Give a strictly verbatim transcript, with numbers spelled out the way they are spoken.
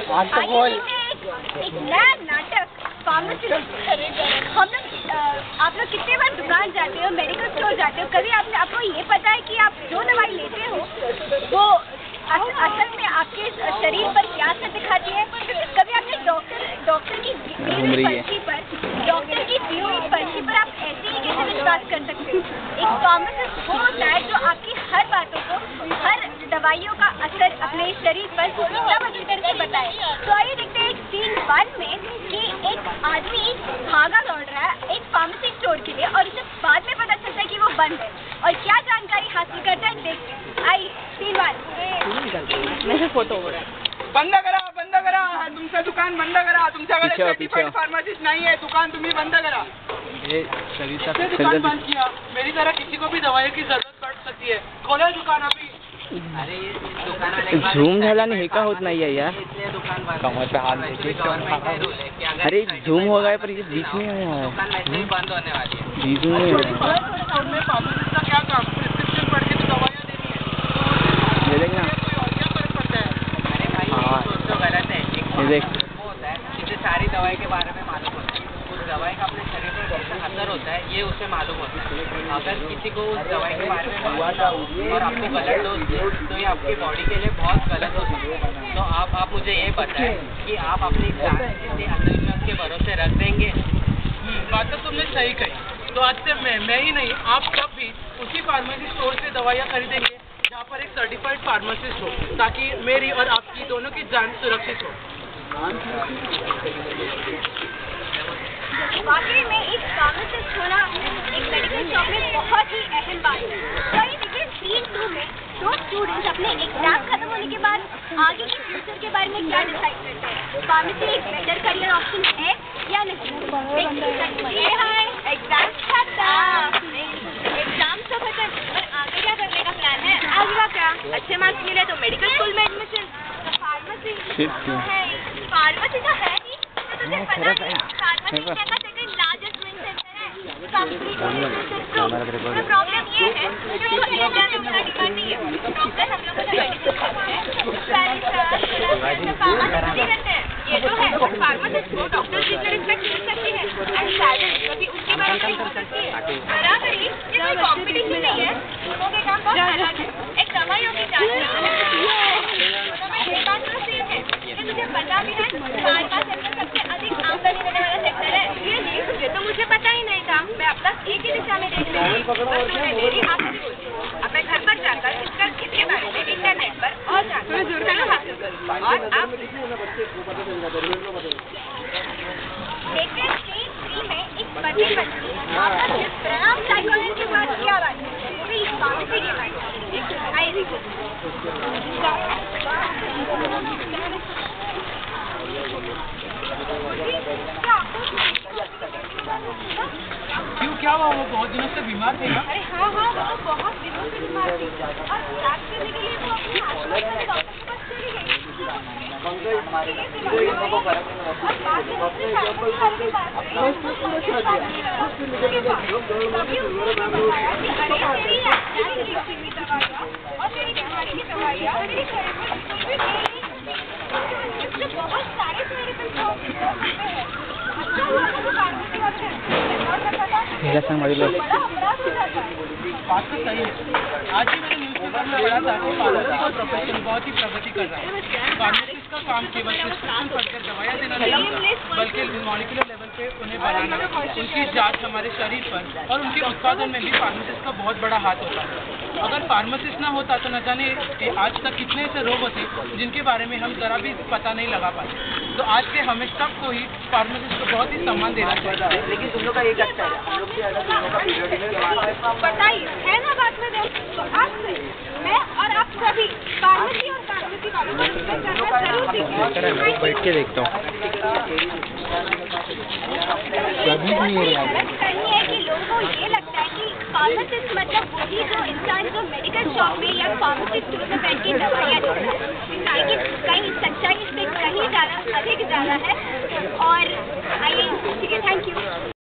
आज तो बोल एक नया नाटक फार्मेसी। हम लोग आप लोग कितने बार दुकान जाते हो, मेडिकल स्टोर जाते हो, कभी आपने आपको ये पता है कि आप जो दवाई लेते हो वो असल में आपके शरीर पर क्या असर दिखाती है? कभी आपने डॉक्टर डॉक्टर की पर्ची पर डॉक्टर की दी हुई पर्ची पर आप ऐसे ही कैसे विश्वास कर सकते हो? एक फार्मासिस्ट वो होता है जो आपकी हर बातों को, हर दवाइयों का असर अपने शरीर पर एकदम अच्छी तरह से बताए। तो आइए देखते हैं एक सीन वन में कि एक आदमी भागा दौड़ रहा है एक फार्मेसी स्टोर के लिए और उसे बाद में पता चलता है कि वो बंद है और क्या जानकारी हासिल करता है देखते हैं। आइए सीन वन मेरे फोटो हो रहा है। बंद करा बंद करा तुमचं दुकान बंद करा, तुमच्याकडे सर्टिफाइड फार्मासिस्ट नहीं है, दुकान तुम्ही बंद करा। ये सरिता दुकान बंद किया, मेरी तरह किसी को भी दवाई की जरूरत पड़ सकती है, खोला दुकान अभी। अरे दुकान झूम झाला आणि हे का होत नाही आहे यार, कमर पे हाथ देके। अरे झूम हो गया पर ये बीच में है यार, बंद होने वाली है, बीच में है। फार्मासिस्ट का क्या काम, प्रिस्क्रिप्शन पढ़ के तो दवाइयाँ देनी है, ये देख ना, क्या फर्क पड़ता है? अरे भाई सोच तो गलत है। ये देख होता है, इसे सारी दवाई के बारे में मालूम होता है, उस दवाई का अपने शरीर पर कैसा असर होता है ये उसे मालूम होता है। अगर किसी को उस दवाई के बारे में मालूम ना हो और आपको गलत डोज दे तो ये आपकी बॉडी के लिए बहुत गलत होता है। तो आप आप मुझे ये बताएं कि आप अपनी जान किसी अंधविश्वास के भरोसे रख देंगे? बात तो तुमने सही कही। तो आज से मैं मैं ही नहीं, आप सब भी उसी फार्मेसी स्टोर से दवाइयाँ खरीदेंगे जहाँ पर एक सर्टिफाइड फार्मासिस्ट हो, ताकि मेरी और आपकी दोनों की जान सुरक्षित हो। वाकई में एक फार्मासिस्ट होना एक मेडिकल शॉप में बहुत ही अहम बात है। तो ये देखिए सीन टू में दो स्टूडेंट्स अपने एग्जाम खत्म होने के बाद आगे के फ्यूचर के बारे में क्या डिसाइड करते हैं, फार्मेसी एक बेटर करियर ऑप्शन है या नहीं। एग्जाम खत्म, एग्जाम तो खत्म, और आगे क्या करने का प्लान है? आगे का क्या, अच्छे मार्क्स मिले तो मेडिकल स्कूल में एडमिशन। फार्मेसी तो है, फार्मेसी तो है ही, तो तुझे पता है फार्मेसी इंडिया का सेकंड लार्जेस्ट विन सेंटर है कंप्लीट। तो प्रॉब्लम ये है कि उसको इंडिया में उतना डिमांड नहीं है। डॉक्टर हम लोग को मेडिकल फार्मेसी करते हैं, ये तो है। फार्मासिस्ट को डॉक्टर जितना रिस्पेक्ट मिल सकती है एंड सैलरी कभी उसकी बराबरी हो सकती है। बराबरी ये कोई कॉम्पिटिशन नहीं है, दोनों के काम बहुत अलग है। एक दवाइयों की जांच ये बात तो सेम है कि तुझे पता भी है फार्मा सेक्टर सबसे अधिक आमदनी देने वाला सेक्टर है। ये नहीं मुझे तो मुझे पता ही नहीं था, मैं अब तक एक ही दिशा में देख रही थी, बस तुमने मेरी आपसे बोली। अब मैं घर पर जाकर इसका इसके बारे में इंटरनेट पर और जानकारी हासिल करूँगी। और अब देखते हैं सीन थ्री में एक पति पत्नी आपस में प्रणव साइकोलॉजी के बाद क्या बात है, पूरी फार्मेसी के बारे में। आई क्यों, क्या हुआ? वो बहुत दिनों से बीमार थे ना? अरे हाँ हाँ वो तो बहुत दिनों से बीमार थी और इलाज करने के लिए वो अपने आसपास वाले डॉक्टर के पास चली गई। और बाद में उसने शादी के पास गई, तभी उसने बताया कि अरे तेरी एक्सपायर लिखी हुई दवाइयाँ और तेरी बीमारी की दवाइयाँ मेरे शरीर में बिल्कुल भी नहीं है। इससे बहुत सारे साइड इफेक्ट्स होते हैं। अच्छा हुआ तो फार्मेसी वाले मेरा संग मरी लो। बात तो सही है। आज ही मैंने न्यूज़पेपर में पढ़ा था कि फार्मेसी का प्रोफेशन बहुत ही प्रगति कर रहा है। फार्मासिस्ट का काम केवल प्रिस्क्रिप्शन पढ़कर दवाइयाँ देना नहीं बल्कि मॉलिक्यूलर लेवल पे उन्हें बनाना, उनकी जांच हमारे शरीर पर और उनके उत्पादन में भी फार्मासिस्ट का बहुत बड़ा हाथ होता है। अगर फार्मासिस्ट ना होता तो न जाने कि आज तक कितने ऐसे रोग होते जिनके बारे में हम जरा भी पता नहीं लगा पाते। तो आज से हमें सबको ही फार्मासिस्ट को बहुत ही सम्मान देना चाहिए। लेकिन तुम लोग का एक अच्छा है, हम लोग भी अलग बताइए है ना बात में तो आज से मैं और आप सभी फार्मेसी और फार्मेसी वालों को रिस्पेक्ट करना जरूर सीखें। बैठ के देखता हूँ कभी नहीं है कि लोगों को ये लगता है कि फार्मासिस्ट मतलब वही जो इंसान जो मेडिकल शॉप में या फार्मेसी स्टोर में बैठ के दवाइयाँ देता है। कहीं सच्चाई इससे कहीं ज़्यादा अधिक ज़्यादा है। और आइए ठीक है, थैंक यू।